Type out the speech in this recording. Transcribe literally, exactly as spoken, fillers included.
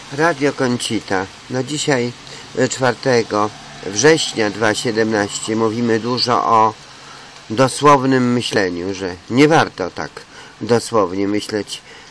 Radio Koncita. No dzisiaj czwartego września dwa tysiące siedemnastego mówimy dużo o dosłownym myśleniu, że nie warto tak dosłownie myśleć